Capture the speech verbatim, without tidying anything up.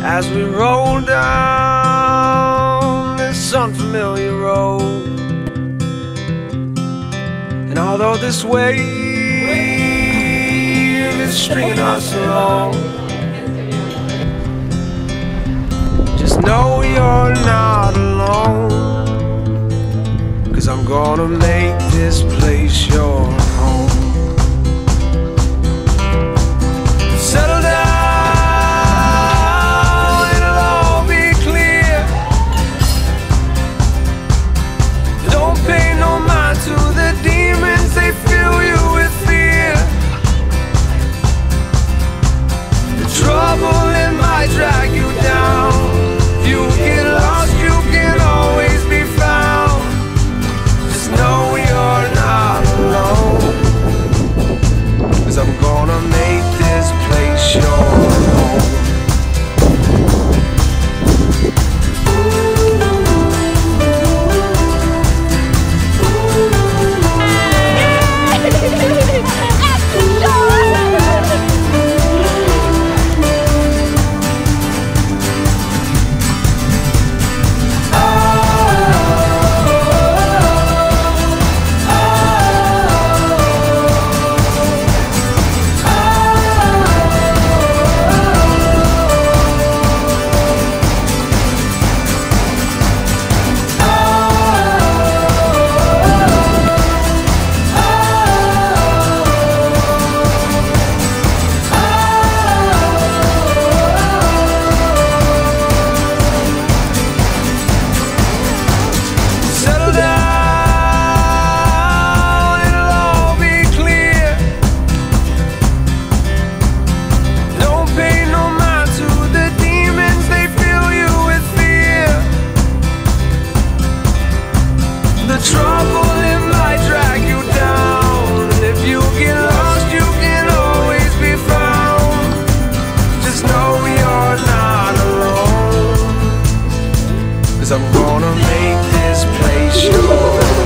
as we roll down this unfamiliar road. And although this wave is stringing us along, just know you're not alone, 'cause I'm gonna make this place your home. Settle down, it'll all be clear. Don't pay no mind to the demons, they fill you with fear. The trouble, it might drag you down. If you get lost, you can always be found. Just know you're not alone, 'cause I'm gonna make this place your home. The trouble, it might drag you down, and if you get lost, you can always be found. Just know you're not alone, 'cause I'm gonna make this place yours.